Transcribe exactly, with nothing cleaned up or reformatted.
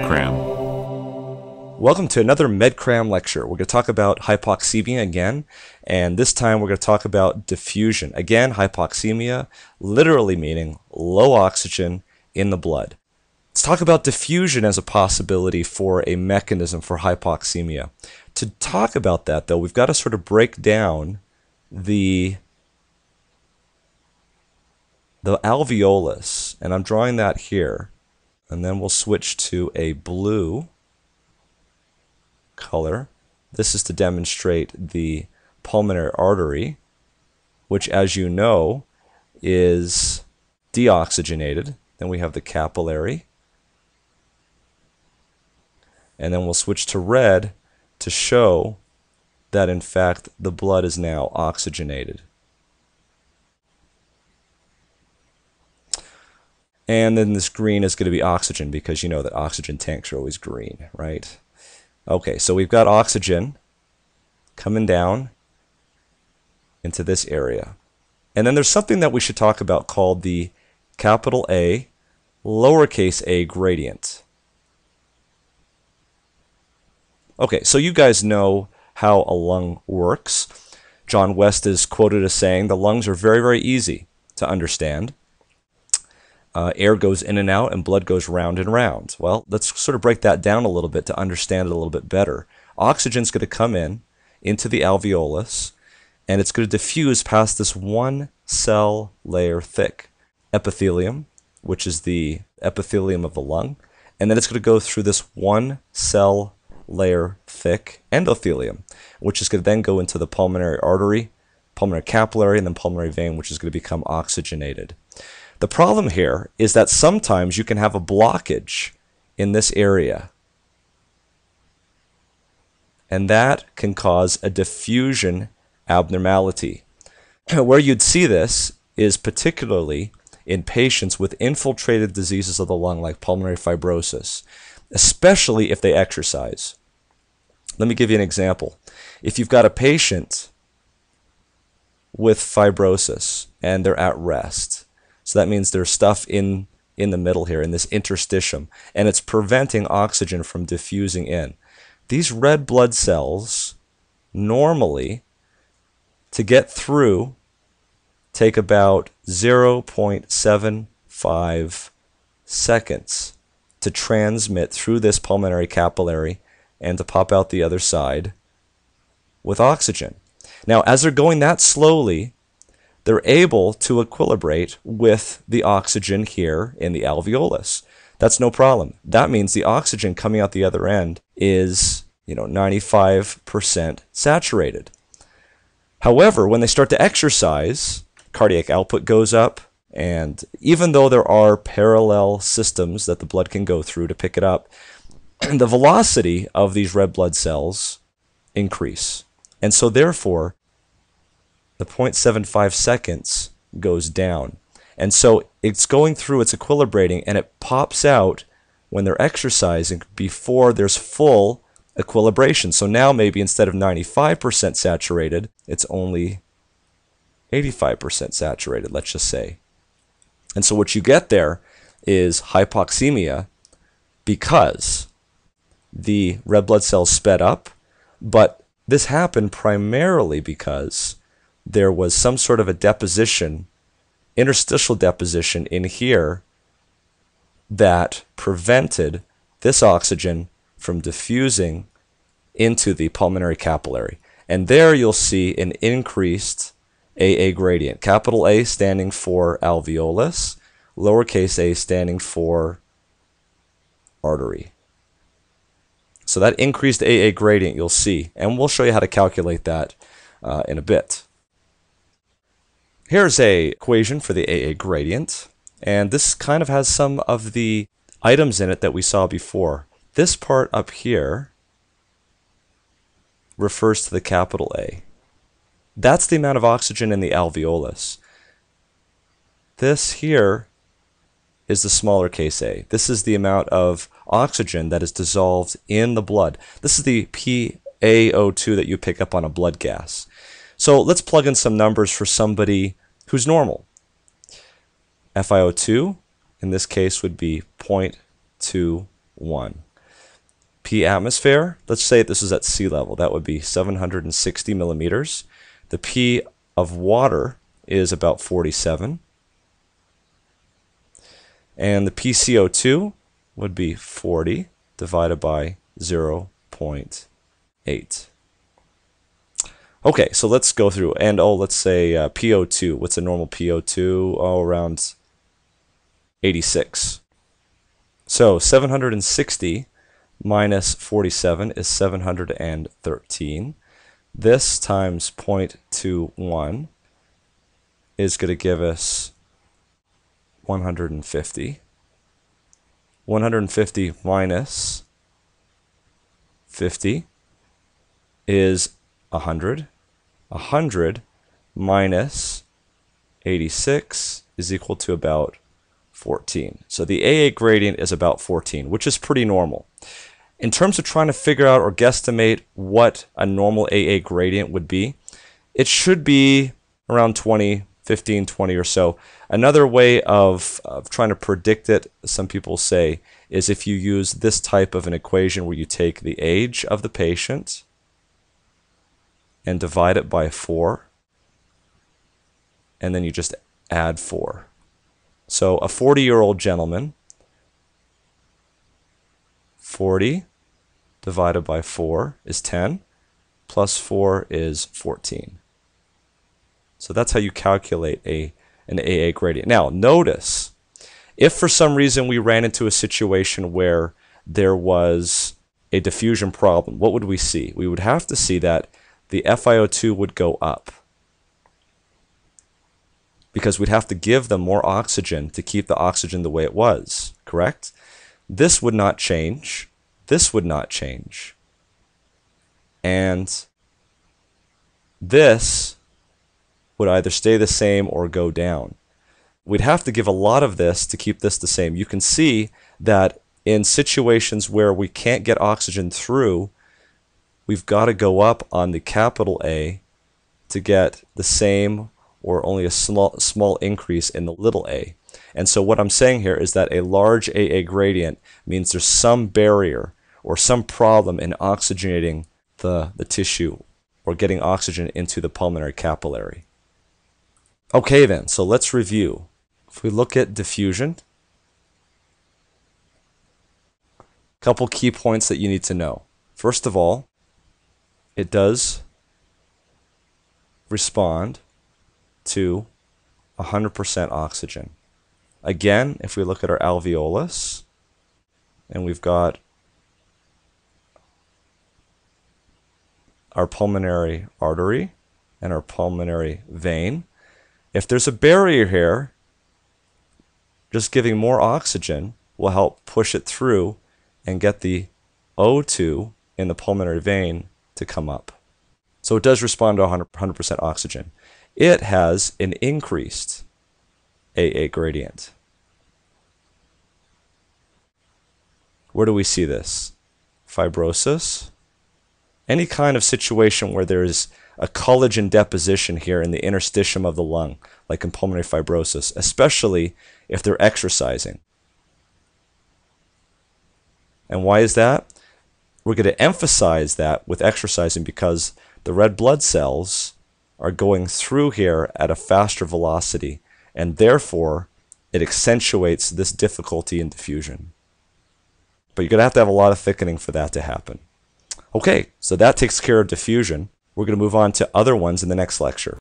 MedCram. Welcome to another MedCram lecture. We're going to talk about hypoxemia again, and this time we're going to talk about diffusion. Again, hypoxemia literally meaning low oxygen in the blood. Let's talk about diffusion as a possibility for a mechanism for hypoxemia. To talk about that, though, we've got to sort of break down the the alveolus, and I'm drawing that here, and then we'll switch to a blue color. This is to demonstrate the pulmonary artery, which, as you know, is deoxygenated. Then we have the capillary, and then we'll switch to red to show that in fact the blood is now oxygenated. And then this green is going to be oxygen, because you know that oxygen tanks are always green, right? Okay, so we've got oxygen coming down into this area. And then there's something that we should talk about called the capital A, lowercase a gradient. Okay, so you guys know how a lung works. John West is quoted as saying, the lungs are very, very easy to understand. Uh, air goes in and out and blood goes round and round. Well, let's sort of break that down a little bit to understand it a little bit better. Oxygen's going to come in into the alveolus, and it's going to diffuse past this one cell layer thick epithelium, which is the epithelium of the lung, and then it's going to go through this one cell layer thick endothelium, which is going to then go into the pulmonary artery, pulmonary capillary, and then pulmonary vein, which is going to become oxygenated. The problem here is that sometimes you can have a blockage in this area, and that can cause a diffusion abnormality. Where you'd see this is particularly in patients with infiltrated diseases of the lung like pulmonary fibrosis, especially if they exercise. Let me give you an example. If you've got a patient with fibrosis and they're at rest, so that means there's stuff in, in the middle here, in this interstitium, and it's preventing oxygen from diffusing in. These red blood cells normally, to get through, take about zero point seven five seconds to transmit through this pulmonary capillary and to pop out the other side with oxygen. Now, as they're going that slowly, they're able to equilibrate with the oxygen here in the alveolus. That's no problem. That means the oxygen coming out the other end is, you know, ninety-five percent saturated. However, when they start to exercise, cardiac output goes up, and even though there are parallel systems that the blood can go through to pick it up, the velocity of these red blood cells increase. And so therefore, the zero point seven five seconds goes down. And so it's going through, it's equilibrating, and it pops out when they're exercising before there's full equilibration. So now maybe instead of ninety-five percent saturated, it's only eighty-five percent saturated, let's just say. And so what you get there is hypoxemia because the red blood cells sped up, but this happened primarily because there was some sort of a deposition, interstitial deposition in here that prevented this oxygen from diffusing into the pulmonary capillary. And there you'll see an increased A A gradient. Capital A standing for alveolus, lowercase a standing for artery. So that increased A A gradient you'll see, and we'll show you how to calculate that uh, in a bit. Here's a equation for the A A gradient, and this kind of has some of the items in it that we saw before. This part up here refers to the capital A. That's the amount of oxygen in the alveolus. This here is the smaller case a. This is the amount of oxygen that is dissolved in the blood. This is the P A O two that you pick up on a blood gas. So let's plug in some numbers for somebody who's normal. F i O two in this case would be zero point two one. P atmosphere, let's say this is at sea level. That would be seven hundred sixty millimeters. The P of water is about forty-seven. And the P C O two would be forty divided by zero point eight. Okay, so let's go through. And oh, let's say uh, P O two. What's a normal P O two? Oh, around eighty-six. So seven hundred sixty minus forty-seven is seven hundred thirteen. This times zero point two one is going to give us one hundred fifty. one hundred fifty minus fifty is one hundred. one hundred minus eighty-six is equal to about fourteen. So the A A gradient is about fourteen, which is pretty normal. In terms of trying to figure out or guesstimate what a normal A A gradient would be, it should be around twenty, fifteen, twenty or so. Another way of, of trying to predict it, some people say, is if you use this type of an equation where you take the age of the patient and divide it by four, and then you just add four. So a forty-year-old gentleman, forty divided by four is ten, plus four is fourteen. So that's how you calculate a, an A A gradient. Now, notice, if for some reason we ran into a situation where there was a diffusion problem, what would we see? We would have to see that the F i O two would go up, because we'd have to give them more oxygen to keep the oxygen the way it was, correct? This would not change. This would not change. And this would either stay the same or go down. We'd have to give a lot of this to keep this the same. You can see that in situations where we can't get oxygen through, we've got to go up on the capital A to get the same or only a small, small increase in the little a. And so what I'm saying here is that a large A A gradient means there's some barrier or some problem in oxygenating the, the tissue or getting oxygen into the pulmonary capillary. Okay then, so let's review. If we look at diffusion, a couple key points that you need to know. First of all, it does respond to one hundred percent oxygen. Again, if we look at our alveolus, and we've got our pulmonary artery and our pulmonary vein, if there's a barrier here, just giving more oxygen will help push it through and get the O two in the pulmonary vein to come up. So it does respond to one hundred percent oxygen. It has an increased A A gradient. Where do we see this? Fibrosis. Any kind of situation where there is a collagen deposition here in the interstitium of the lung, like in pulmonary fibrosis, especially if they're exercising. And why is that? We're going to emphasize that with exercising because the red blood cells are going through here at a faster velocity, and therefore it accentuates this difficulty in diffusion. But you're going to have to have a lot of thickening for that to happen. Okay, so that takes care of diffusion. We're going to move on to other ones in the next lecture.